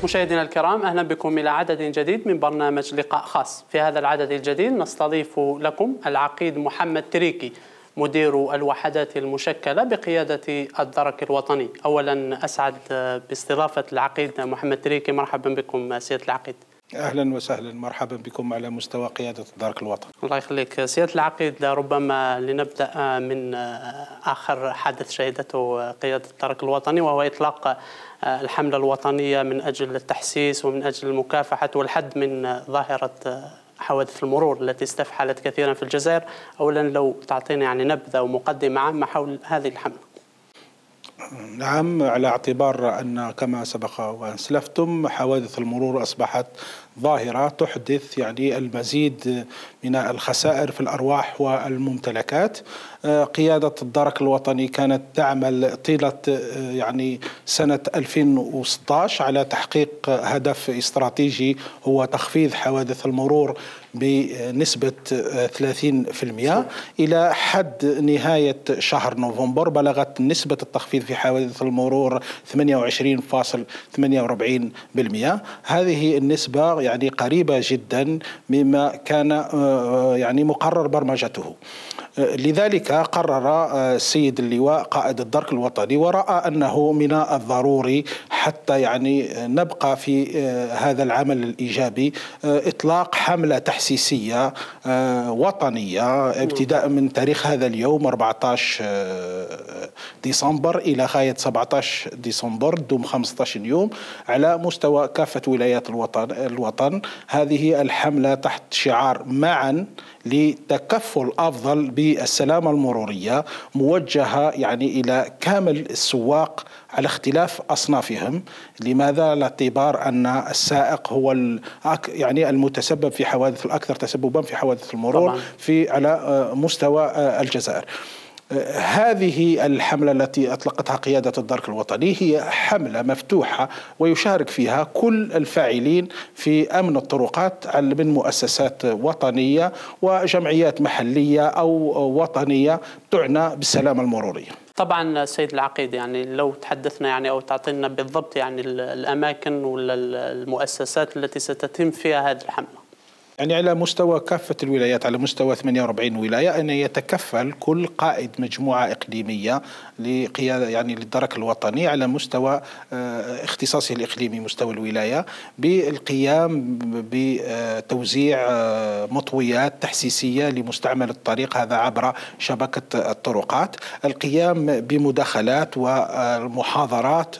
مشاهدينا الكرام، أهلا بكم إلى عدد جديد من برنامج لقاء خاص. في هذا العدد الجديد نستضيف لكم العقيد محمد تريكي، مدير الوحدات المشكلة بقيادة الدرك الوطني. أولا أسعد باستضافة العقيد محمد تريكي. مرحبا بكم سيادة العقيد. أهلا وسهلا، مرحبا بكم على مستوى قيادة الدرك الوطني. الله يخليك سيادة العقيد. ربما لنبدأ من آخر حدث شهدته قيادة الدرك الوطني، وهو إطلاق الحملة الوطنية من أجل التحسيس ومن أجل مكافحة والحد من ظاهرة حوادث المرور التي استفحلت كثيرا في الجزائر. أولا لو تعطينا نبذة ومقدمة عامة حول هذه الحملة. نعم، على اعتبار أن كما سبق وأسلفتم حوادث المرور أصبحت ظاهرة تحدث المزيد من الخسائر في الأرواح والممتلكات. قيادة الدرك الوطني كانت تعمل طيلة سنة 2016 على تحقيق هدف استراتيجي هو تخفيض حوادث المرور بنسبة 30%. إلى حد نهاية شهر نوفمبر بلغت نسبة التخفيض في حوادث المرور 28.48%. هذه النسبة قريبة جدا مما كان مقرر برمجته. لذلك قرر السيد اللواء قائد الدرك الوطني ورأى أنه من الضروري حتى نبقى في هذا العمل الإيجابي إطلاق حملة تحسيسية وطنية ابتداء من تاريخ هذا اليوم 14 ديسمبر إلى غاية 17 ديسمبر، دوم 15 يوم على مستوى كافة ولايات الوطن. هذه الحملة تحت شعار معا لتكفل أفضل بالسلامة المرورية، موجهة إلى كامل السواق على اختلاف أصنافهم. لماذا؟ لاعتبار أن السائق هو المتسبب في حوادث الأكثر تسببا في حوادث المرور على مستوى الجزائر. هذه الحملة التي أطلقتها قيادة الدرك الوطني هي حملة مفتوحة ويشارك فيها كل الفاعلين في أمن الطرقات من مؤسسات وطنية وجمعيات محلية أو وطنية تعنى بالسلامة المرورية. طبعا سيد العقيد، لو تحدثنا أو تعطينا بالضبط الأماكن ولا المؤسسات التي ستتم فيها هذه الحملة. على مستوى كافة الولايات، على مستوى 48 ولاية، أن يتكفل كل قائد مجموعة إقليمية لقيادة للدرك الوطني على مستوى اختصاصه الإقليمي مستوى الولاية بالقيام بتوزيع مطويات تحسيسية لمستعمل الطريق، هذا عبر شبكة الطرقات، القيام بمداخلات والمحاضرات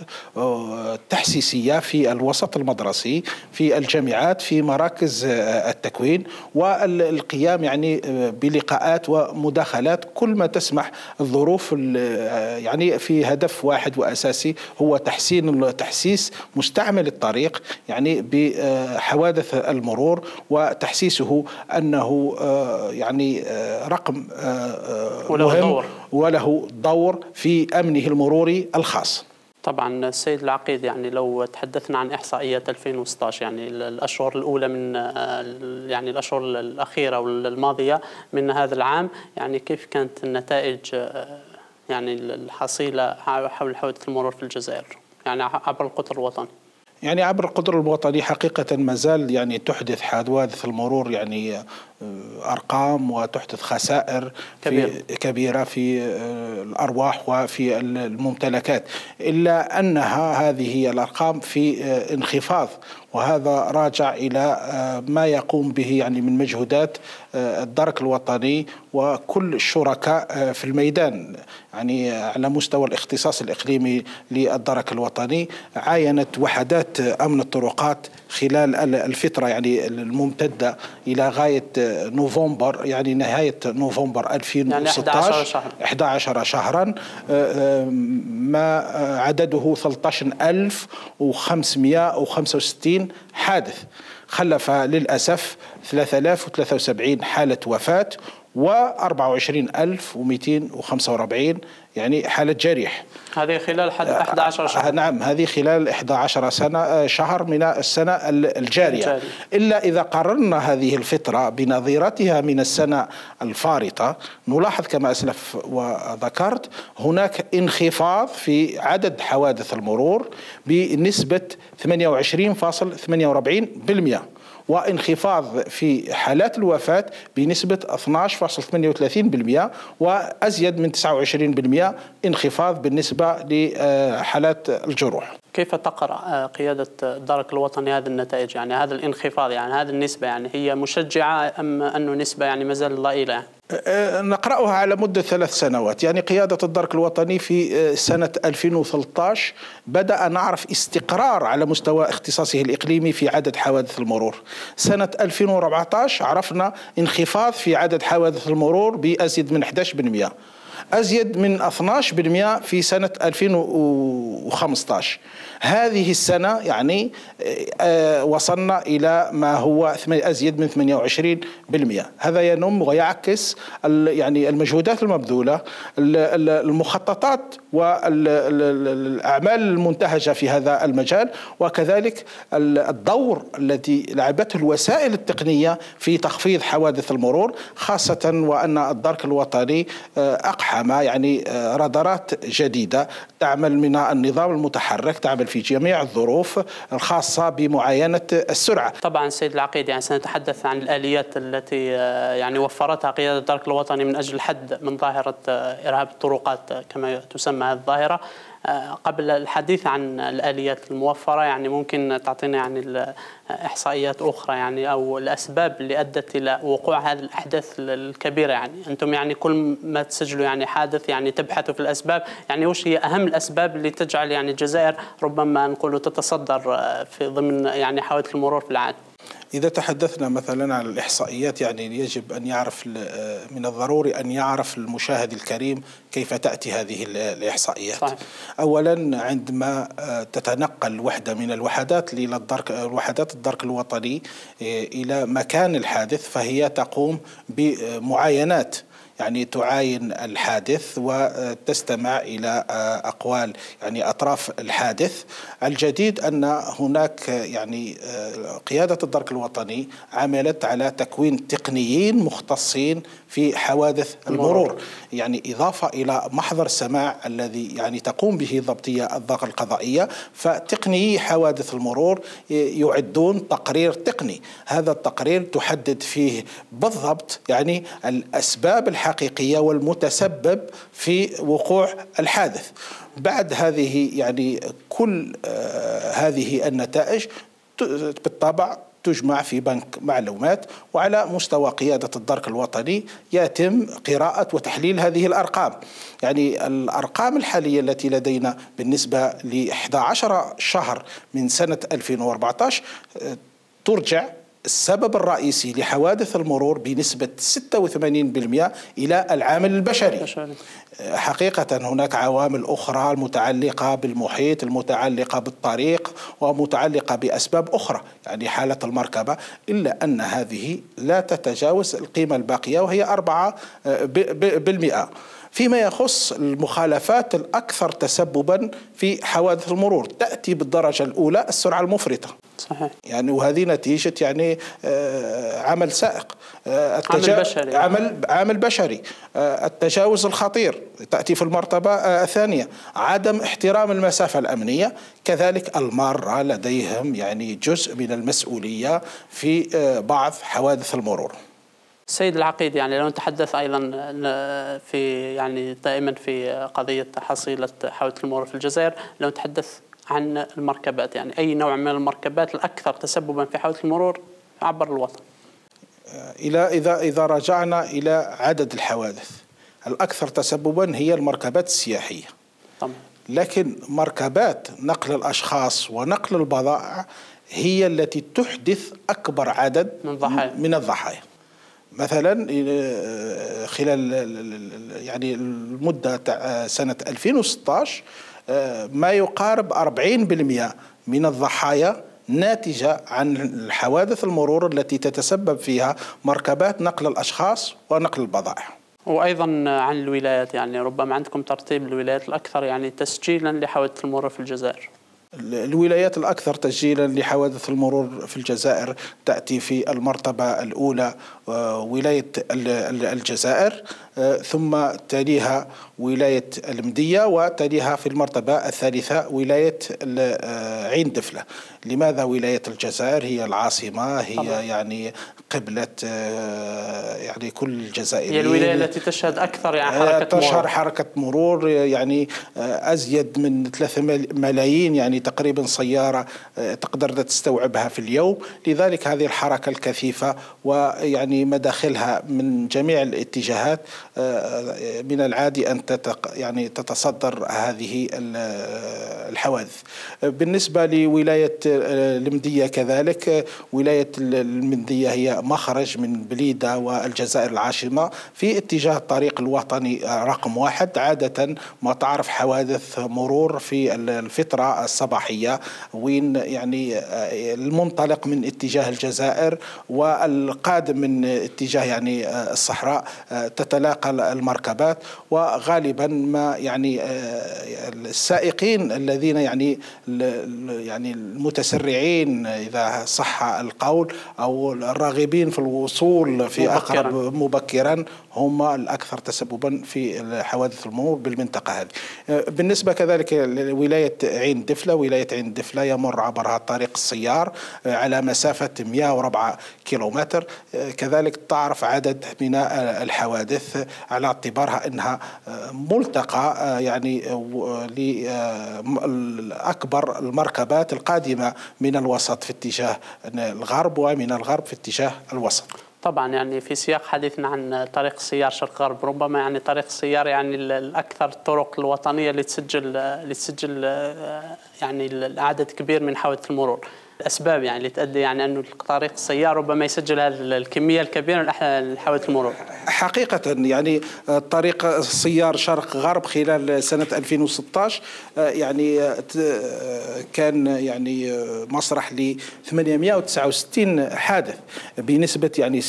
تحسيسية في الوسط المدرسي، في الجامعات، في مراكز التكوين، والقيام بلقاءات ومداخلات كل ما تسمح الظروف في هدف واحد وأساسي هو تحسيس مستعمل الطريق بحوادث المرور وتحسيسه أنه رقم مهم وله دور في أمنه المروري الخاص. طبعا السيد العقيد، لو تحدثنا عن إحصائيات 2016، الأشهر الأولى من الأشهر الأخيرة والماضية من هذا العام، كيف كانت النتائج الحصيلة حول حوادث المرور في الجزائر عبر القطر الوطني؟ عبر القطر الوطني حقيقة ما زال تحدث حوادث المرور أرقام وتحدث خسائر كبيرة في الأرواح وفي الممتلكات، إلا أنها هذه الأرقام في انخفاض، وهذا راجع إلى ما يقوم به من مجهودات الدرك الوطني وكل الشركاء في الميدان. على مستوى الاختصاص الإقليمي للدرك الوطني عاينت وحدات أمن الطرقات خلال الفترة الممتدة إلى غاية نوفمبر، نهاية نوفمبر 2016، 11 شهرا، ما عدده 13,565 حادث، خلف للأسف 3073 حالة وفاة و24245 يعني حالة جريح. هذه خلال 11 شهر. نعم، هذه خلال 11 شهر من السنة الجارية. إلا إذا قارنا هذه الفترة بنظيرتها من السنة الفارطة نلاحظ كما أسلف وذكرت هناك انخفاض في عدد حوادث المرور بنسبة 28.48%، وانخفاض في حالات الوفاة بنسبة 12.38%، وأزيد من 29% انخفاض بالنسبة لحالات الجروح. كيف تقرأ قيادة الدرك الوطني هذه النتائج؟ يعني هذا الانخفاض، يعني هذه النسبة، يعني هي مشجعة أم أنه نسبة يعني مازال ضئيلة؟ نقرأها على مدة 3 سنوات. يعني قيادة الدرك الوطني في سنة 2013 بدأ نعرف استقرار على مستوى اختصاصه الإقليمي في عدد حوادث المرور. سنة 2014 عرفنا انخفاض في عدد حوادث المرور بأزيد من 11%، أزيد من 12% في سنة 2015. هذه السنة يعني وصلنا إلى ما هو أزيد من 28%. هذا ينم ويعكس يعني المجهودات المبذولة، المخططات والأعمال المنتهجة في هذا المجال، وكذلك الدور الذي لعبته الوسائل التقنية في تخفيض حوادث المرور، خاصة وأن الدرك الوطني أقحم يعني رادارات جديدة تعمل من النظام المتحرك، تعمل في جميع الظروف الخاصة بمعاينة السرعة. طبعا سيد العقيد، يعني سنتحدث عن الآليات التي يعني وفرتها قيادة الدرك الوطني من أجل الحد من ظاهرة إرهاب الطرقات كما تسمى هذه الظاهرة. قبل الحديث عن الآليات الموفرة، يعني ممكن تعطينا يعني إحصائيات أخرى يعني أو الأسباب اللي أدت إلى وقوع هذه الأحداث الكبيرة؟ يعني أنتم يعني كل ما تسجلوا يعني حادث يعني تبحثوا في الأسباب، يعني وش هي أهم الأسباب اللي تجعل يعني الجزائر ربما نقول تتصدر في ضمن يعني حوادث المرور في العالم؟ إذا تحدثنا مثلا عن الإحصائيات، يعني يجب أن يعرف من الضروري أن يعرف المشاهد الكريم كيف تأتي هذه الإحصائيات. صحيح. أولا عندما تتنقل وحدة من الوحدات وحدات الدرك الوطني إلى مكان الحادث، فهي تقوم بمعاينات، يعني تعاين الحادث وتستمع إلى أقوال يعني أطراف الحادث. الجديد أن هناك يعني قيادة الدرك الوطني عملت على تكوين تقنيين مختصين في حوادث المرور، يعني إضافة إلى محضر السماع الذي يعني تقوم به ضبطية الضغط القضائية، فتقنيي حوادث المرور يعدون تقرير تقني. هذا التقرير تحدد فيه بالضبط يعني الأسباب الحقيقية والمتسبب في وقوع الحادث. بعد هذه يعني كل هذه النتائج بالطبع تجمع في بنك معلومات، وعلى مستوى قيادة الدرك الوطني يتم قراءة وتحليل هذه الأرقام. يعني الأرقام الحالية التي لدينا بالنسبة ل11 شهر من سنة 2014 ترجع السبب الرئيسي لحوادث المرور بنسبة 86% إلى العامل البشري. حقيقة هناك عوامل أخرى المتعلقة بالمحيط، المتعلقة بالطريق، ومتعلقة بأسباب أخرى يعني حالة المركبة، إلا أن هذه لا تتجاوز القيمة الباقية وهي 4%. فيما يخص المخالفات الأكثر تسببا في حوادث المرور تأتي بالدرجة الأولى السرعة المفرطة. صحيح. يعني وهذه نتيجة يعني عمل سائق، عمل بشري. التجاوز الخطير تأتي في المرتبة الثانية. عدم احترام المسافة الأمنية، كذلك المارة لديهم يعني جزء من المسؤولية في بعض حوادث المرور. سيد العقيد، يعني لو نتحدث أيضا في يعني دائما في قضية حصيلة حوادث المرور في الجزائر، لو نتحدث عن المركبات، يعني أي نوع من المركبات الأكثر تسببا في حوادث المرور عبر الوطن؟ إذا رجعنا إلى عدد الحوادث الأكثر تسببا هي المركبات السياحية. طبعا. لكن مركبات نقل الأشخاص ونقل البضائع هي التي تحدث أكبر عدد من الضحايا. مثلا خلال يعني المدة سنة 2016 ما يقارب 40% من الضحايا ناتجة عن حوادث المرور التي تتسبب فيها مركبات نقل الأشخاص ونقل البضائع. وأيضا عن الولايات، يعني ربما عندكم ترتيب الولايات الأكثر يعني تسجيلا لحوادث المرور في الجزائر. الولايات الأكثر تسجيلا لحوادث المرور في الجزائر تأتي في المرتبة الأولى ولاية الجزائر، ثم تليها ولاية المدية، وتليها في المرتبة الثالثة ولاية عين دفلة. لماذا ولاية الجزائر؟ هي العاصمة، هي طبعا. يعني قبلة يعني كل الجزائريين، هي الولاية التي تشهد أكثر يعني حركة تشهد حركة مرور، يعني أزيد من 3 ملايين يعني تقريبا سيارة تقدر تستوعبها في اليوم. لذلك هذه الحركة الكثيفة ويعني مداخلها من جميع الاتجاهات من العادي أن يعني تتصدر هذه الحوادث. بالنسبة لولاية المندية كذلك، ولاية المندية هي مخرج من بليدة والجزائر العاصمة في اتجاه الطريق الوطني رقم 1. عادة ما تعرف حوادث مرور في الفترة الصباحية، وين يعني المنطلق من اتجاه الجزائر والقادم من اتجاه يعني الصحراء تتلاقى المركبات، وغالبا ما يعني السائقين الذين يعني المتسرعين إذا صح القول أو الراغبين في الوصول في أقرب مبكرا هم الأكثر تسببا في حوادث المرور بالمنطقة هذه. بالنسبة كذلك لولاية عين دفلة، ولاية عين دفلة يمر عبرها طريق السيار على مسافة 104 كيلومتر. كذلك تعرف عدد من الحوادث على اعتبارها أنها ملتقى يعني لأكبر المركبات القادمة من الوسط في اتجاه الغرب ومن الغرب في اتجاه الوسط. طبعا يعني في سياق حديثنا عن طريق السيار شرق غرب، ربما يعني طريق السيار يعني الأكثر الطرق الوطنية اللي تسجل يعني عدد كبير من حوادث المرور. الأسباب يعني اللي تؤدي يعني أنه طريق السيار ربما يسجل هذه الكمية الكبيرة من حوادث المرور. حقيقة يعني طريق السيار شرق غرب خلال سنة 2016 يعني كان يعني مسرح ل 869 حادث بنسبة يعني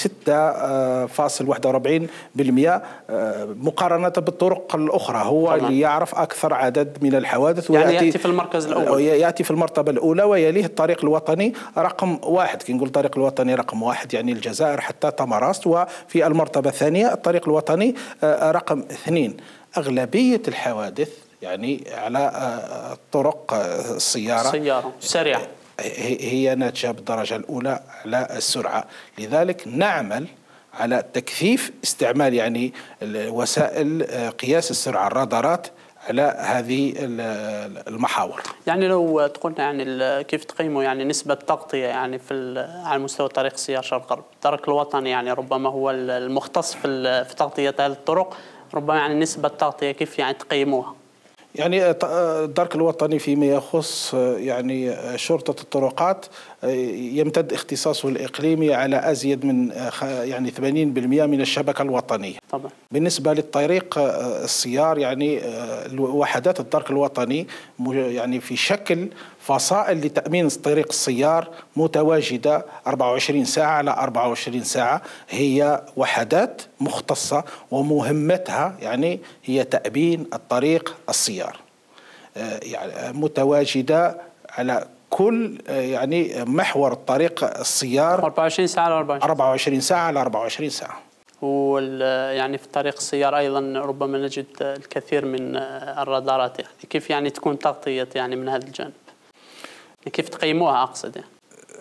6.41% مقارنة بالطرق الأخرى. هو طبعا. اللي يعرف أكثر عدد من الحوادث، يعني يأتي في المركز الأول، يأتي في المرتبة الأولى، ويليه الطريق الوطني رقم 1. كي نقول الطريق الوطني رقم 1 يعني الجزائر حتى تمراست، وفي المرتبة الثانية الطريق الوطني رقم 2. أغلبية الحوادث يعني على طرق السيارة سريعة هي ناتجة بالدرجة الأولى على السرعة. لذلك نعمل على تكثيف استعمال يعني وسائل قياس السرعة، الرادارات، على هذه المحاور. يعني لو تقولنا يعني كيف تقيموا يعني نسبة تغطية يعني على مستوى طريق السيار شرق غرب، الطريق الوطني يعني ربما هو المختص في تغطية هذه الطرق، ربما يعني نسبة تغطية كيف يعني تقيموها؟ يعني الدرك الوطني فيما يخص يعني شرطة الطرقات يمتد اختصاصه الإقليمي على أزيد من يعني 80% من الشبكة الوطنية. طبعا. بالنسبة للطريق السيار يعني وحدات الدرك الوطني يعني في شكل فصائل لتأمين طريق السيار متواجدة 24 ساعة على 24 ساعة. هي وحدات مختصة ومهمتها يعني هي تأمين الطريق السيار، يعني متواجدة على كل يعني محور الطريق السيار 24 ساعة على 24 ساعة على 24 ساعة. يعني في طريق السيار أيضا ربما نجد الكثير من الرادارات، يعني كيف يعني تكون تغطية يعني من هذا الجانب؟ كيف تقيموها أقصد يعني؟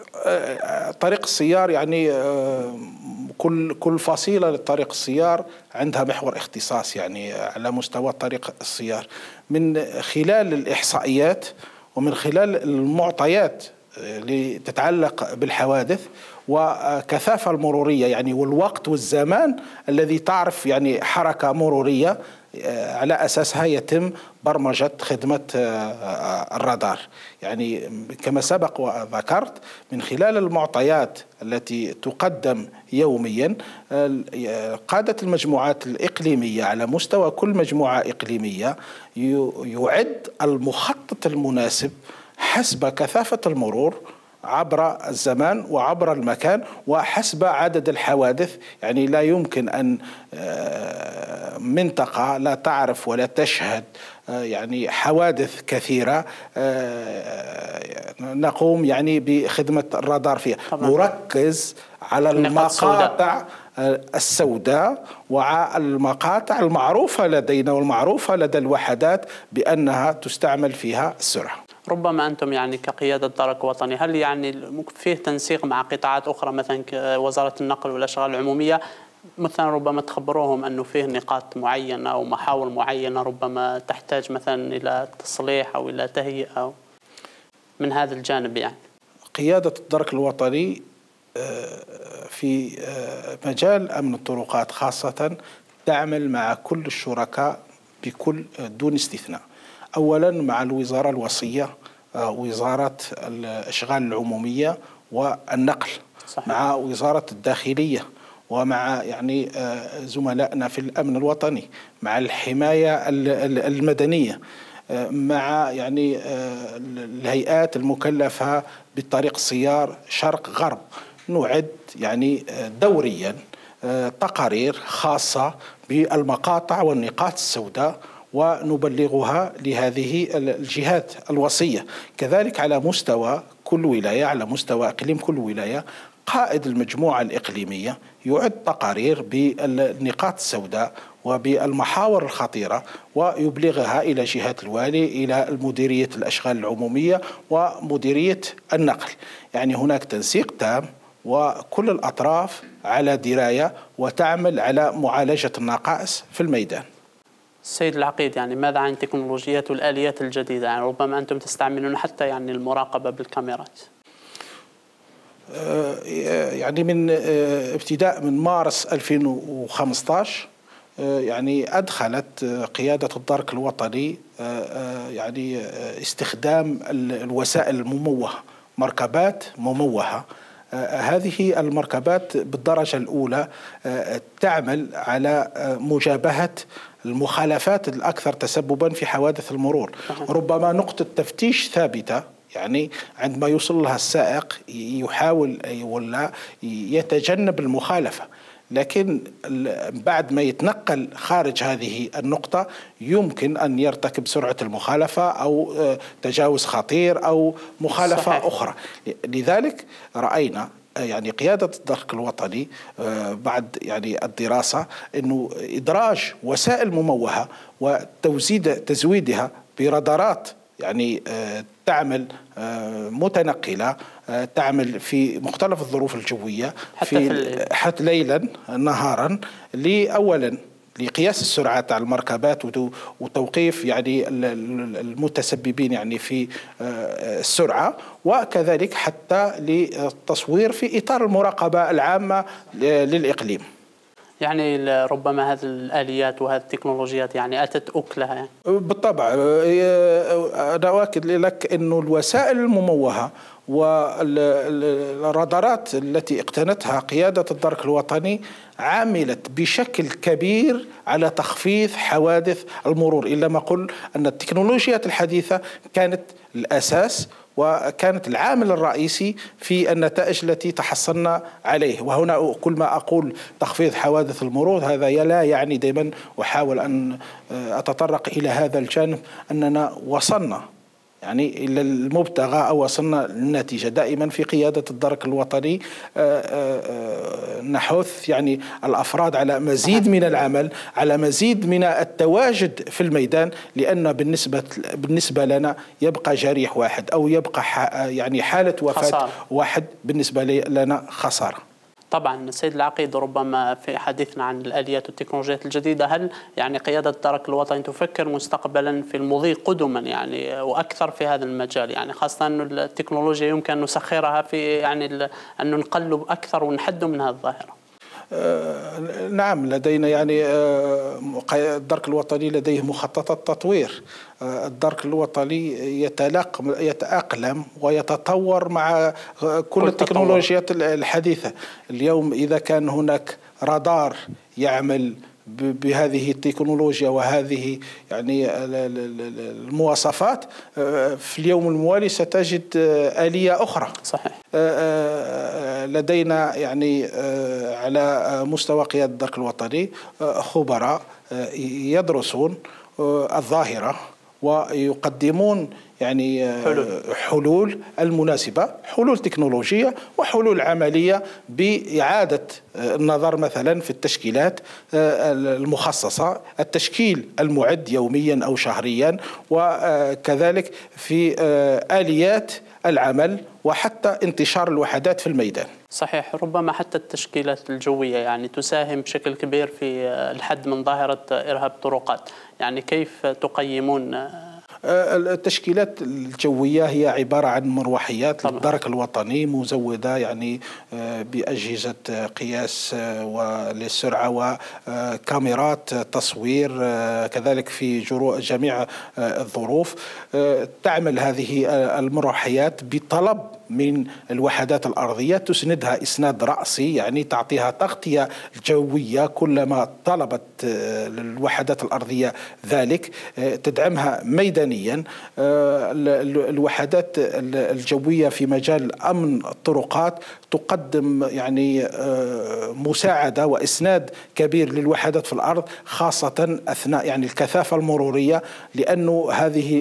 طريق السيار يعني كل فصيلة للطريق السيار عندها محور اختصاص يعني على مستوى طريق السيار. من خلال الإحصائيات ومن خلال المعطيات اللي تتعلق بالحوادث وكثافة المرورية يعني والوقت والزمان الذي تعرف يعني حركة مرورية، على أساسها يتم برمجة خدمة الرادار. يعني كما سبق وذكرت من خلال المعطيات التي تقدم يوميا قادة المجموعات الإقليمية على مستوى كل مجموعة إقليمية يعد المخطط المناسب حسب كثافة المرور عبر الزمان وعبر المكان وحسب عدد الحوادث. يعني لا يمكن أن منطقة لا تعرف ولا تشهد يعني حوادث كثيرة نقوم يعني بخدمة الرادار فيها. نركز على المقاطع السوداء والمقاطع المعروفة لدينا والمعروفة لدى الوحدات بأنها تستعمل فيها السرعة. ربما أنتم يعني كقيادة درك وطني، هل يعني فيه تنسيق مع قطاعات أخرى مثلا كوزارة النقل والأشغال العمومية، مثلا ربما تخبروهم أنه فيه نقاط معينة أو محاور معينة ربما تحتاج مثلا إلى تصليح أو إلى تهيئة من هذا الجانب؟ يعني قيادة الدرك الوطني في مجال أمن الطرقات خاصة تعمل مع كل الشركاء بكل دون استثناء. أولا مع الوزارة الوصية، وزارة الأشغال العمومية والنقل، صحيح. مع وزارة الداخلية، ومع يعني زملائنا في الأمن الوطني، مع الحماية المدنية، مع يعني الهيئات المكلفة بالطريق السيار شرق غرب. نعد يعني دوريا تقارير خاصة بالمقاطع والنقاط السوداء ونبلغها لهذه الجهات الوصية. كذلك على مستوى كل ولاية، على مستوى إقليم كل ولاية، قائد المجموعة الإقليمية يعد تقارير بالنقاط السوداء وبالمحاور الخطيرة ويبلغها إلى جهة الوالي، إلى المديرية الأشغال العمومية ومديرية النقل. يعني هناك تنسيق تام وكل الأطراف على دراية وتعمل على معالجة النقائص في الميدان. السيد العقيد، يعني ماذا عن التكنولوجيات والآليات الجديدة؟ يعني ربما أنتم تستعملون حتى يعني المراقبة بالكاميرات. يعني من ابتداء من مارس 2015 يعني أدخلت قيادة الدرك الوطني يعني استخدام الوسائل المموهة، مركبات مموهة. هذه المركبات بالدرجة الأولى تعمل على مجابهة المخالفات الأكثر تسببا في حوادث المرور. ربما نقطة تفتيش ثابتة، يعني عندما يوصل لها السائق يحاول ولا يتجنب المخالفة، لكن بعد ما يتنقل خارج هذه النقطة يمكن أن يرتكب سرعة المخالفة أو تجاوز خطير أو مخالفة صحيح. أخرى. لذلك رأينا يعني قيادة الدرك الوطني بعد يعني الدراسة أنه إدراج وسائل مموهة وتزويدها برادارات يعني تعمل متنقلة، تعمل في مختلف الظروف الجوية، حتى ليلا نهارا، أولا لقياس السرعات على المركبات وتوقيف يعني المتسببين يعني في السرعة، وكذلك حتى للتصوير في إطار المراقبة العامة للإقليم. يعني ربما هذه الآليات وهذه التكنولوجيات يعني أتت أكلها يعني. بالطبع أنا أؤكد لك أنه الوسائل المموهة والرادارات التي اقتنتها قيادة الدرك الوطني عملت بشكل كبير على تخفيض حوادث المرور. إلا ما قل أن التكنولوجيات الحديثة كانت الأساس وكانت العامل الرئيسي في النتائج التي تحصلنا عليه. وهنا كل ما أقول تخفيض حوادث المرور هذا لا يعني دائما أحاول أن أتطرق إلى هذا الجانب أننا وصلنا يعني إلى المبتغى أو وصلنا للنتيجة. دائما في قيادة الدرك الوطني نحث يعني الأفراد على مزيد من العمل، على مزيد من التواجد في الميدان، لأن بالنسبة لنا يبقى جريح واحد أو يبقى يعني حالة وفاة واحد بالنسبة لنا خسارة. طبعا السيد العقيد، ربما في حديثنا عن الآليات والتكنولوجيات الجديدة، هل يعني قيادة الدرك الوطني تفكر مستقبلا في المضي قدما يعني وأكثر في هذا المجال، يعني خاصة أن التكنولوجيا يمكن أن نسخرها في يعني أن نقلب أكثر ونحد من هذه الظاهرة؟ نعم، لدينا يعني الدرك الوطني لديه مخططات تطوير. الدرك الوطني يتأقلم ويتطور مع كل التكنولوجيات الحديثة. اليوم إذا كان هناك رادار يعمل بهذه التكنولوجيا وهذه يعني المواصفات، في اليوم الموالي ستجد آلية أخرى. صحيح. لدينا يعني على مستوى قيادة الدرك الوطني خبراء يدرسون الظاهرة ويقدمون يعني حلول المناسبة، حلول تكنولوجية وحلول عملية بإعادة النظر مثلا في التشكيلات المخصصة، التشكيل المعد يوميا أو شهريا، وكذلك في آليات العمل وحتى انتشار الوحدات في الميدان. صحيح. ربما حتى التشكيلات الجوية يعني تساهم بشكل كبير في الحد من ظاهرة إرهاب الطرقات، يعني كيف تقيمون؟ التشكيلات الجوية هي عبارة عن مروحيات للدرك الوطني مزودة يعني بأجهزة قياس للسرعة وكاميرات تصوير، كذلك في جميع الظروف. تعمل هذه المروحيات بطلب من الوحدات الأرضية، تسندها إسناد رأسي، يعني تعطيها تغطية جوية كلما طلبت الوحدات الأرضية ذلك، تدعمها ميدانيا. الوحدات الجوية في مجال أمن الطرقات تقدم يعني مساعدة وإسناد كبير للوحدات في الأرض، خاصة أثناء يعني الكثافة المرورية، لأنه هذه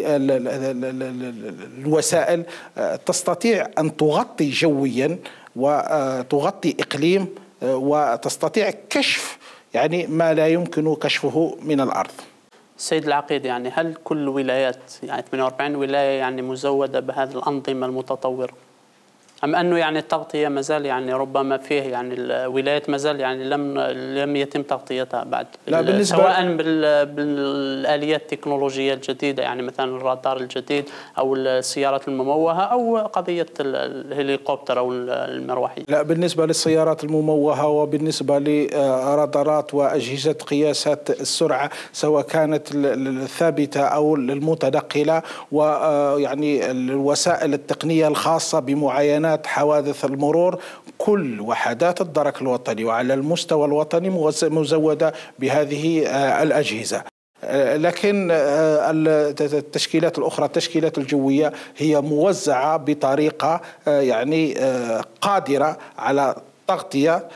الوسائل تستطيع أن تغطي جويا وتغطي إقليم وتستطيع كشف يعني ما لا يمكن كشفه من الأرض. سيد العقيد، يعني هل كل الولايات يعني 48 ولاية يعني مزودة بهذه الأنظمة المتطورة، أم أنه يعني التغطية مازال يعني ربما فيه يعني الولايات مازال يعني لم يتم تغطيتها بعد، لا سواء بالآليات التكنولوجية الجديدة، يعني مثلا الرادار الجديد أو السيارات المموهة أو قضية الهليكوبتر أو المروحية؟ لا، بالنسبة للسيارات المموهة وبالنسبة لرادارات وأجهزة قياسات السرعة سواء كانت الثابتة أو المتنقلة، ويعني الوسائل التقنية الخاصة بمعاينة حوادث المرور، كل وحدات الدرك الوطني وعلى المستوى الوطني مزودة بهذه الأجهزة. لكن التشكيلات الأخرى، التشكيلات الجوية، هي موزعة بطريقة يعني قادرة على تغطية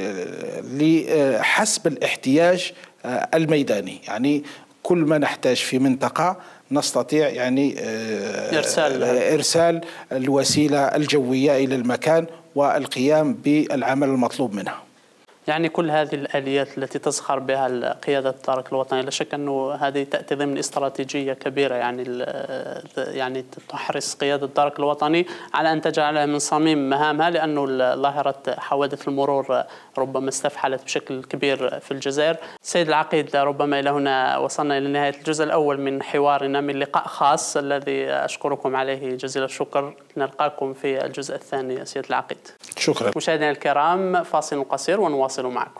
لحسب الاحتياج الميداني، يعني كل ما نحتاج في منطقة نستطيع يعني إرسال الوسيلة الجوية إلى المكان والقيام بالعمل المطلوب منها. يعني كل هذه الآليات التي تزخر بها قيادة الدرك الوطني لا شك أنه هذه تأتي ضمن استراتيجية كبيرة، يعني تحرص قيادة الدرك الوطني على أن تجعلها من صميم مهامها، لأنه ظاهرة حوادث المرور ربما استفحلت بشكل كبير في الجزائر. سيد العقيد، ربما إلى هنا وصلنا إلى نهاية الجزء الأول من حوارنا من لقاء خاص الذي أشكركم عليه جزيل الشكر. نلقاكم في الجزء الثاني سيد العقيد. شكرا. مشاهدينا الكرام، فاصل قصير ونواصل معكم.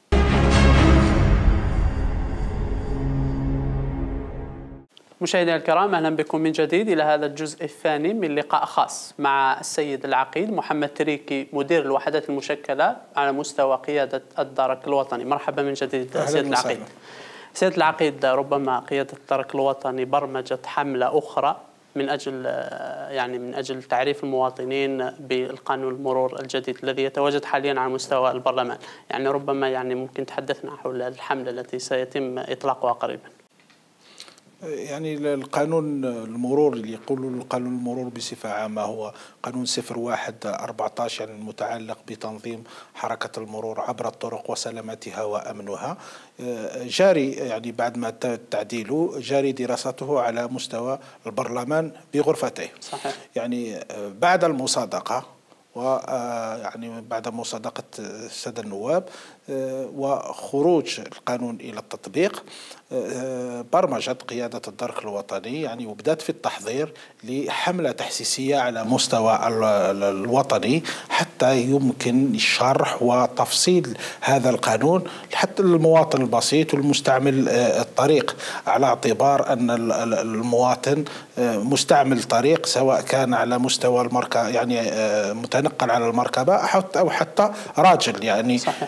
مشاهدينا الكرام، أهلا بكم من جديد إلى هذا الجزء الثاني من لقاء خاص مع السيد العقيد محمد تريكي، مدير الوحدات المشكلة على مستوى قيادة الدرك الوطني. مرحبا من جديد سيد العقيد. سيد العقيد، ربما قيادة الدرك الوطني برمجت حملة أخرى من أجل تعريف المواطنين بالقانون المرور الجديد الذي يتواجد حاليا على مستوى البرلمان. يعني ربما يعني ممكن تحدثنا حول الحملة التي سيتم إطلاقها قريبا. يعني القانون المرور اللي يقولوا القانون المرور بصفة عامة هو قانون 01/14، يعني المتعلق بتنظيم حركة المرور عبر الطرق وسلامتها وأمنها، جاري يعني بعد ما تعديله جاري دراسته على مستوى البرلمان بغرفتيه. صحيح. يعني بعد المصادقة ويعني بعد مصادقة السادة النواب وخروج القانون إلى التطبيق، برمجت قيادة الدرك الوطني يعني وبدأت في التحضير لحملة تحسيسية على مستوى الوطني حتى يمكن شرح وتفصيل هذا القانون حتى للمواطن البسيط والمستعمل الطريق، على اعتبار أن المواطن مستعمل طريق سواء كان على مستوى المركبة يعني متنقل على المركبة أو حتى راجل، يعني صحيح.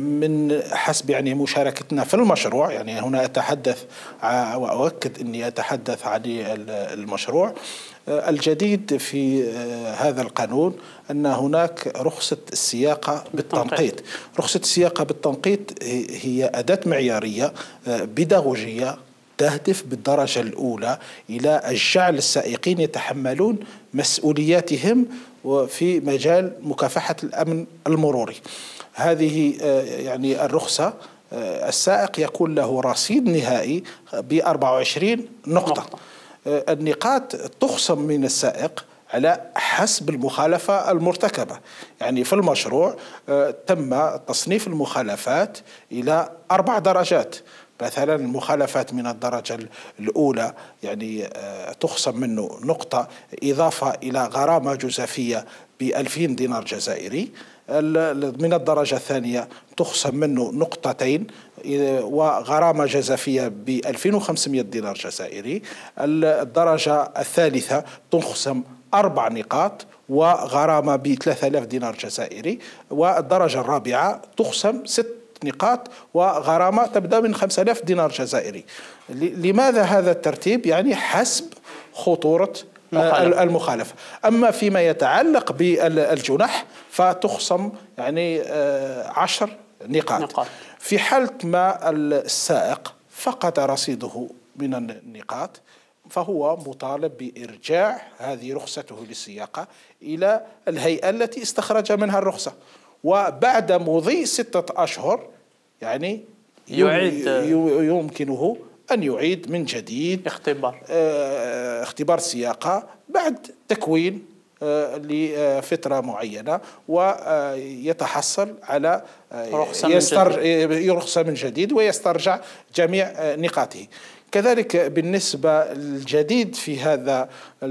من حسب يعني مشاركتنا في المشروع، يعني هنا أتحدث وأؤكد أني أتحدث عن المشروع الجديد في هذا القانون، أن هناك رخصة السياقة بالتنقيط. رخصة السياقة بالتنقيط هي أداة معيارية بيداغوجية تهدف بالدرجة الأولى إلى جعل السائقين يتحملون مسؤولياتهم في مجال مكافحة الأمن المروري. هذه يعني الرخصة السائق يكون له رصيد نهائي ب 24 نقطة. النقاط تخصم من السائق على حسب المخالفة المرتكبة. يعني في المشروع تم تصنيف المخالفات إلى 4 درجات. مثلا المخالفات من الدرجة الأولى يعني تخصم منه نقطة إضافة إلى غرامة جزافية ب2000 دينار جزائري. من الدرجة الثانية تخصم منه نقطتين وغرامة جزافية ب2500 دينار جزائري. الدرجة الثالثة تخصم 4 نقاط وغرامة ب3000 دينار جزائري. والدرجة الرابعة تخصم 6 نقاط وغرامة تبدأ من 5000 دينار جزائري. لماذا هذا الترتيب؟ يعني حسب خطورة المخالفة. أما فيما يتعلق بالجنح فتخصم يعني 10 نقاط. في حالة ما السائق فقد رصيده من النقاط فهو مطالب بإرجاع هذه رخصته للسياقة إلى الهيئة التي استخرج منها الرخصة، وبعد مضي 6 أشهر يعني يمكنه أن يعيد من جديد اختبار السياقة بعد تكوين لفترة معينة، ويتحصل على رخصة من جديد ويسترجع جميع نقاطه. كذلك بالنسبة للجديد في هذا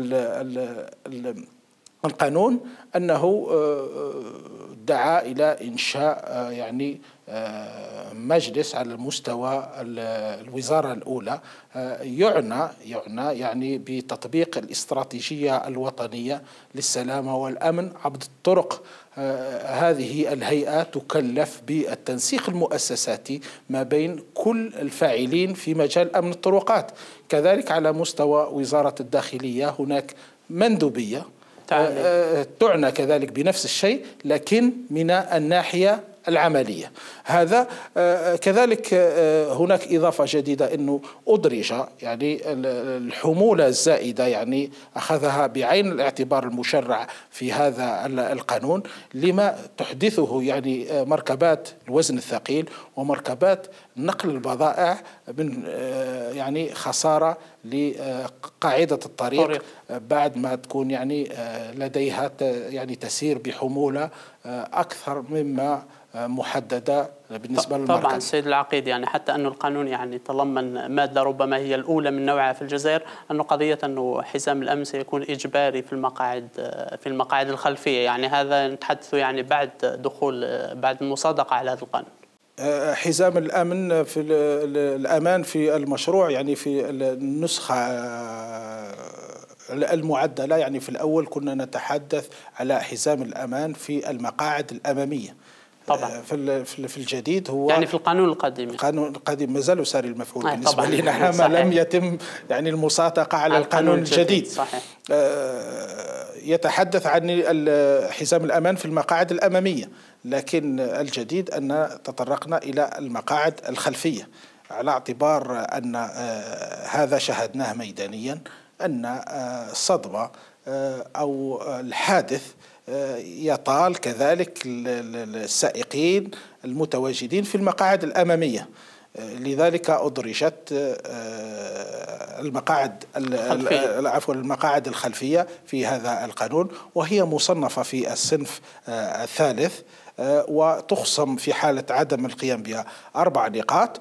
القانون أنه دعا إلى إنشاء يعني مجلس على مستوى الوزارة الأولى يعنى يعني بتطبيق الاستراتيجية الوطنية للسلامة والأمن عبر الطرق. هذه الهيئة تكلف بالتنسيق المؤسساتي ما بين كل الفاعلين في مجال أمن الطرقات. كذلك على مستوى وزارة الداخلية هناك مندوبية تعنى كذلك بنفس الشيء لكن من الناحية العملية. هذا كذلك هناك إضافة جديدة أنه أدرج يعني الحمولة الزائدة، يعني أخذها بعين الاعتبار المشرع في هذا القانون لما تحدثه يعني مركبات الوزن الثقيل ومركبات نقل البضائع من يعني خسارة لقاعدة الطريق بعد ما تكون يعني لديها يعني تسير بحمولة أكثر مما محددة بالنسبة للمركب. طبعا سيد العقيد، يعني حتى أن القانون يعني تضمن مادة ربما هي الأولى من نوعها في الجزائر، أنه قضية أنه حزام الأمن سيكون إجباري في المقاعد الخلفية. يعني هذا نتحدث يعني بعد المصادقة على هذا القانون. حزام الأمن في الأمان في المشروع يعني في النسخة المعدلة، يعني في الأول كنا نتحدث على حزام الأمان في المقاعد الأمامية. طبعا في الجديد هو يعني في القانون القديم ما زال ساري المفعول بالنسبة لنا ما لم يتم يعني المصادقة على القانون الجديد. صحيح. يتحدث عن حزام الأمان في المقاعد الأمامية، لكن الجديد أن تطرقنا إلى المقاعد الخلفية على اعتبار أن هذا شاهدناه ميدانيا أن الصدمة أو الحادث يطال كذلك السائقين المتواجدين في المقاعد الأمامية. لذلك أدرجت المقاعد الخلفية في هذا القانون، وهي مصنفة في الصنف الثالث، وتخصم في حالة عدم القيام بها 4 نقاط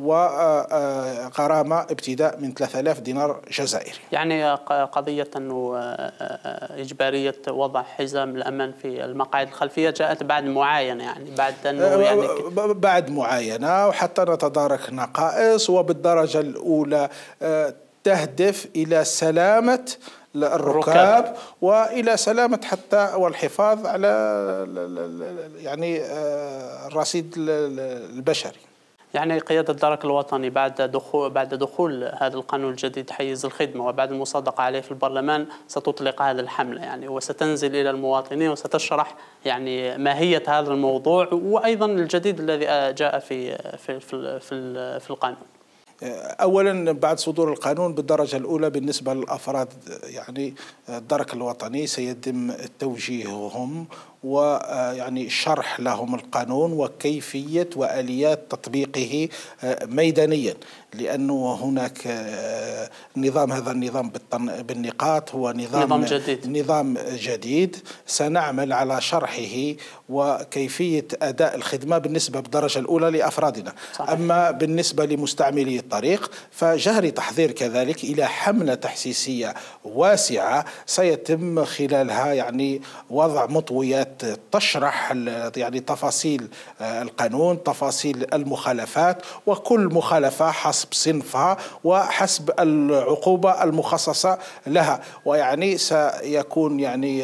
وغرامة ابتداء من 3000 دينار جزائري. يعني قضية أنه إجبارية وضع حزام الأمان في المقاعد الخلفية جاءت بعد معاينة، يعني بعد أنه يعني بعد معاينة وحتى نتدارك نقائص، وبالدرجة الأولى تهدف إلى سلامة الركاب وإلى سلامة حتى والحفاظ على يعني الرصيد البشري. يعني قيادة الدرك الوطني بعد دخول هذا القانون الجديد حيز الخدمة وبعد المصادقة عليه في البرلمان ستطلق هذه الحملة يعني، وستنزل إلى المواطنين وستشرح يعني ماهية هذا الموضوع وأيضا الجديد الذي جاء في القانون. أولا بعد صدور القانون بالدرجة الأولى بالنسبة للأفراد يعني الدرك الوطني سيتم توجيههم ويعني شرح لهم القانون وكيفية وآليات تطبيقه ميدانيا، لأنه هناك هذا النظام بالنقاط هو نظام جديد سنعمل على شرحه وكيفية أداء الخدمة بالنسبة بالدرجة الأولى لأفرادنا. صحيح. أما بالنسبة لمستعملي الطريق فجهر تحضير كذلك إلى حملة تحسيسية واسعة سيتم خلالها يعني وضع مطويات تشرح يعني تفاصيل القانون، تفاصيل المخالفات، وكل مخالفة حسب صنفها وحسب العقوبة المخصصة لها. ويعني سيكون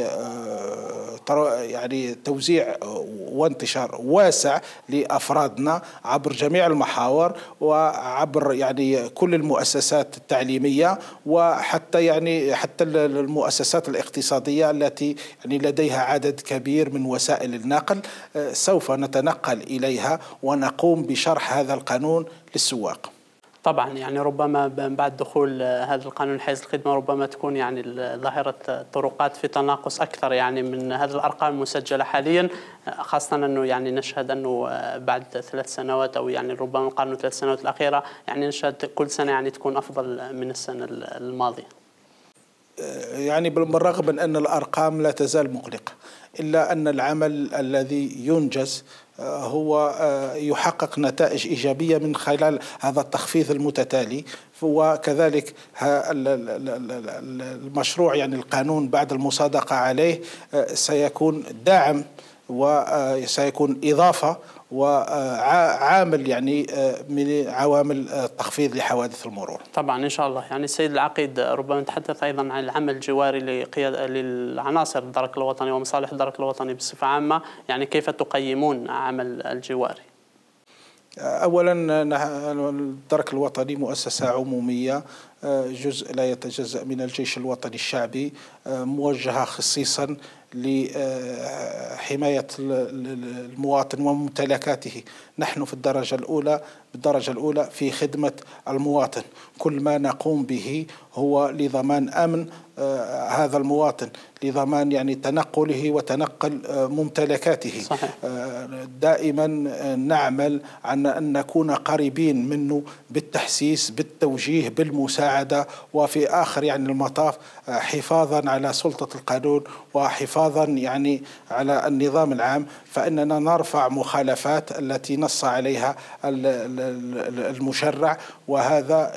يعني توزيع وانتشار واسع لأفرادنا عبر جميع المحاور وعبر يعني كل المؤسسات التعليمية وحتى حتى المؤسسات الاقتصادية التي يعني لديها عدد كبير من وسائل النقل. سوف نتنقل إليها ونقوم بشرح هذا القانون للسواق. طبعا يعني ربما بعد دخول هذا القانون حيز الخدمة ربما تكون يعني ظاهرة الطرقات في تناقص أكثر يعني من هذه الأرقام المسجلة حاليا، خاصة أنه يعني نشهد أنه بعد 3 سنوات أو يعني ربما نقارن 3 سنوات الأخيرة يعني نشهد كل سنة يعني تكون أفضل من السنة الماضية. يعني بالرغم من أن الأرقام لا تزال مقلقة إلا أن العمل الذي ينجز هو يحقق نتائج إيجابية من خلال هذا التخفيض المتتالي. وكذلك المشروع يعني القانون بعد المصادقة عليه سيكون داعم وسيكون إضافة وعامل يعني من عوامل التخفيض لحوادث المرور. طبعا إن شاء الله. يعني السيد العقيد ربما نتحدث أيضا عن العمل الجواري للعناصر الدرك الوطني ومصالح الدرك الوطني بصفة عامة، يعني كيف تقيمون عمل الجواري؟ أولا الدرك الوطني مؤسسة عمومية جزء لا يتجزأ من الجيش الوطني الشعبي، موجهة خصيصا لحماية المواطن وممتلكاته. نحن في بالدرجة الأولى في خدمة المواطن، كل ما نقوم به هو لضمان أمن هذا المواطن، لضمان يعني تنقله وتنقل ممتلكاته. صحيح. دائما نعمل عن أن نكون قريبين منه بالتحسيس بالتوجيه بالمساعدة، وفي آخر يعني المطاف حفاظا على سلطة القانون وحفاظا يعني على النظام العام، فإننا نرفع مخالفات التي نص عليها المشرع، وهذا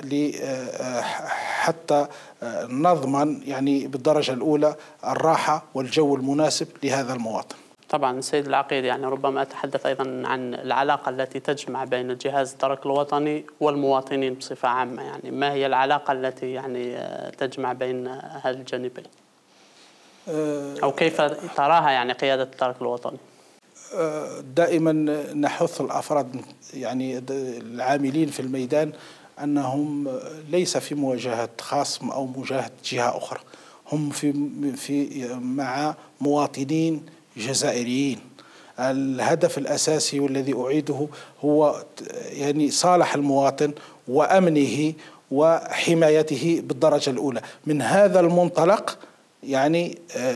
حتى نضمن يعني بالدرجة الأولى الراحة والجو المناسب لهذا المواطن. طبعا سيد العقيد يعني ربما أتحدث أيضا عن العلاقة التي تجمع بين الجهاز الدرك الوطني والمواطنين بصفة عامة، يعني ما هي العلاقة التي يعني تجمع بين هذه الجانبين أو كيف تراها يعني قيادة الدرك الوطني؟ دائما نحث الأفراد يعني العاملين في الميدان أنهم ليس في مواجهة خصم أو مواجهة جهة أخرى، هم مع مواطنين جزائريين. الهدف الأساسي والذي أعيده هو يعني صالح المواطن وأمنه وحمايته بالدرجة الأولى. من هذا المنطلق يعني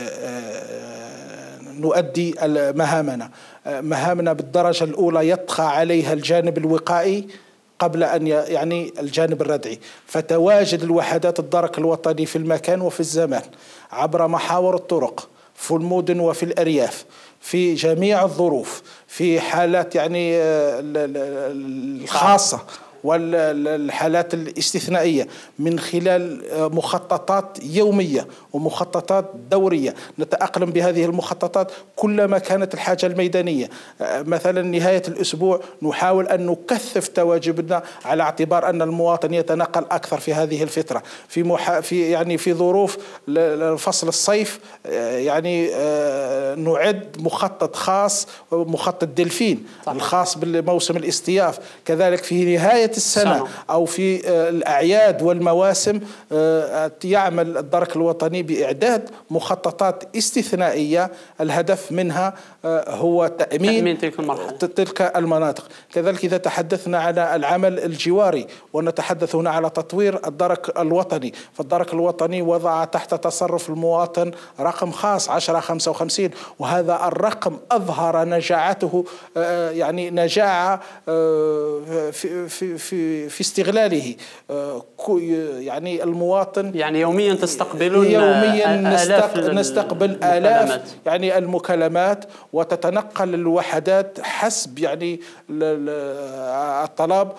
نؤدي مهامنا بالدرجة الأولى يطغى عليها الجانب الوقائي قبل أن يعني الجانب الردعي، فتواجد الوحدات الدرك الوطني في المكان وفي الزمان عبر محاور الطرق في المدن وفي الأرياف في جميع الظروف، في حالات يعني الخاصة والحالات الاستثنائية من خلال مخططات يومية ومخططات دورية نتأقلم بهذه المخططات كلما كانت الحاجة الميدانية. مثلا نهاية الأسبوع نحاول أن نكثف تواجدنا على اعتبار أن المواطن يتنقل أكثر في هذه الفترة في ظروف فصل الصيف. يعني نعد مخطط خاص، مخطط دلفين الخاص بالموسم الاصطياف. كذلك في نهاية السنة أو في الأعياد والمواسم يعمل الدرك الوطني بإعداد مخططات استثنائية الهدف منها هو تأمين تلك المناطق. كذلك إذا تحدثنا على العمل الجواري ونتحدث هنا على تطوير الدرك الوطني، فالدرك الوطني وضع تحت تصرف المواطن رقم خاص 1055، وهذا الرقم أظهر نجاعته، يعني نجاعة في استغلاله. يعني المواطن يعني يوميا تستقبلون نستقبل آلاف يعني المكالمات، وتتنقل الوحدات حسب يعني الطلب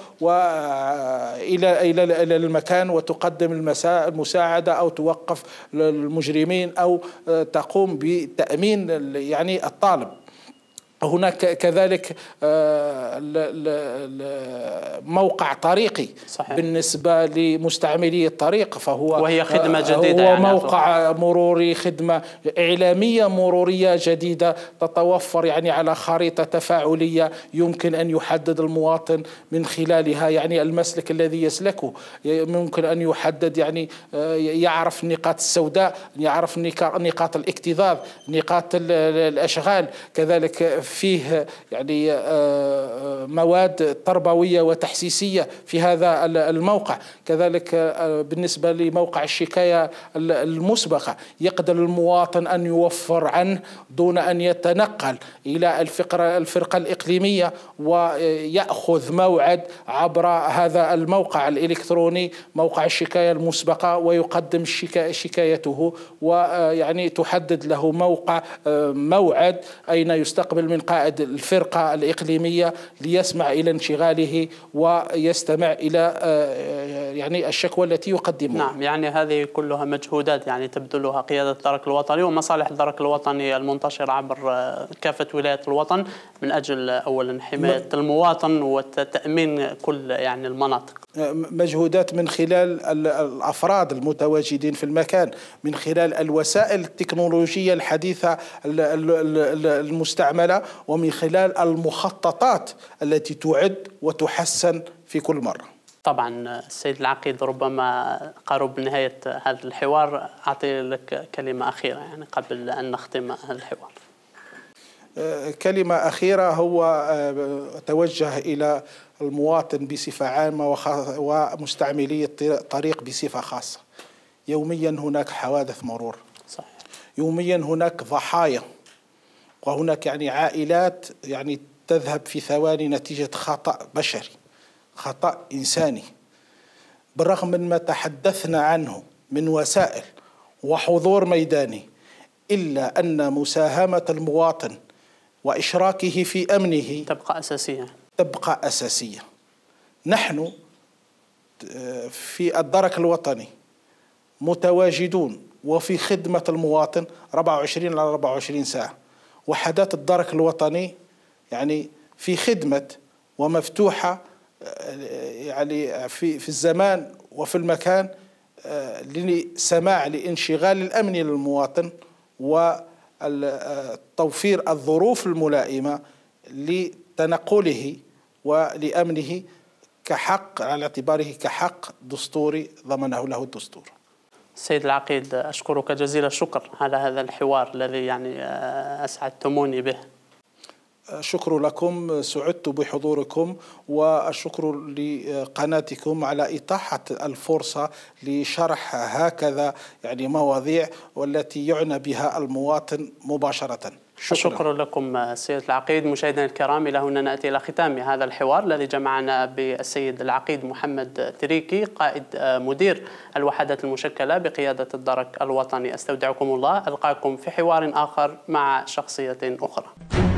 إلى المكان، وتقدم المساعدة أو توقف المجرمين أو تقوم بتأمين يعني الطالب. هناك كذلك موقع طريقي صحيح. بالنسبة لمستعملي الطريق، وهي خدمة جديدة، هو موقع مروري، خدمة إعلامية مرورية جديدة تتوفر يعني على خريطة تفاعلية يمكن أن يحدد المواطن من خلالها يعني المسلك الذي يسلكه. ممكن أن يحدد يعني يعرف النقاط السوداء، يعرف نقاط الاكتظاظ، نقاط الأشغال. كذلك فيه يعني مواد تربوية وتحسيسية في هذا الموقع. كذلك بالنسبة لموقع الشكاية المسبقة يقدر المواطن أن يوفر عنه دون أن يتنقل إلى الفرقة الإقليمية ويأخذ موعد عبر هذا الموقع الإلكتروني موقع الشكاية المسبقة، ويقدم شكايته، ويعني تحدد له موعد أين يستقبل من قائد الفرقة الإقليمية ليسمع إلى انشغاله ويستمع إلى يعني الشكوى التي يقدمها. نعم، يعني هذه كلها مجهودات يعني تبذلها قيادة الدرك الوطني ومصالح الدرك الوطني المنتشرة عبر كافة ولايات الوطن من أجل أولا حماية المواطن وتأمين كل يعني المناطق. مجهودات من خلال الأفراد المتواجدين في المكان، من خلال الوسائل التكنولوجية الحديثة المستعملة، ومن خلال المخططات التي تعد وتحسن في كل مرة. طبعا السيد العقيد، ربما قرب نهاية هذا الحوار، أعطي لك كلمة أخيرة يعني قبل أن نختم الحوار. كلمة أخيرة هو توجه إلى المواطن بصفة عامة ومستعملي الطريق بصفة خاصة. يوميا هناك حوادث مرور صحيح. يوميا هناك ضحايا، وهناك يعني عائلات يعني تذهب في ثواني نتيجة خطأ بشري، خطأ إنساني. بالرغم من ما تحدثنا عنه من وسائل وحضور ميداني، إلا أن مساهمة المواطن وإشراكه في أمنه تبقى أساسية. نحن في الدرك الوطني متواجدون وفي خدمة المواطن 24 على 24 ساعة. وحدات الدرك الوطني يعني في خدمة ومفتوحة يعني في الزمان وفي المكان لسماع لانشغال الأمن للمواطن وتوفير الظروف الملائمة لتنقله ولأمنه كحق على اعتباره كحق دستوري ضمنه له الدستور. سيد العقيد، أشكرك جزيل الشكر على هذا الحوار الذي يعني أسعدتموني به. شكر لكم، سعدت بحضوركم، والشكر لقناتكم على إتاحة الفرصة لشرح هكذا يعني مواضيع والتي يعنى بها المواطن مباشرة. شكرا لكم سيد العقيد. مشاهدينا الكرام، إلى هنا نأتي إلى ختام هذا الحوار الذي جمعنا بالسيد العقيد محمد تريكي، قائد مدير الوحدات المشكلة بقيادة الدرك الوطني. أستودعكم الله، ألقاكم في حوار آخر مع شخصية أخرى.